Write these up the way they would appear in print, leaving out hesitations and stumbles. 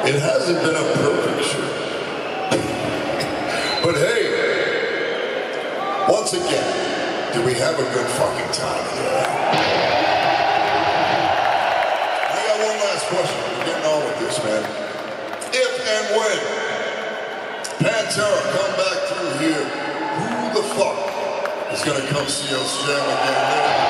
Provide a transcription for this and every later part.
It hasn't been a perfect show. But hey, once again, did we have a good fucking time here? I got one last question. We're getting on with this, man. If and when Pantera come back through here, who the fuck is gonna come see us jam again?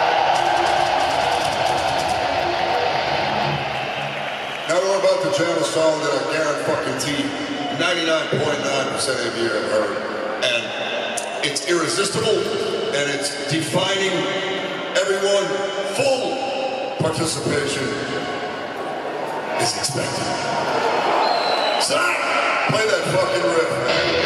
Now we're about to jam a song that I guarantee 99.9% of you have heard. And it's irresistible, and it's defining everyone. Full participation is expected. So, play that fucking riff, man.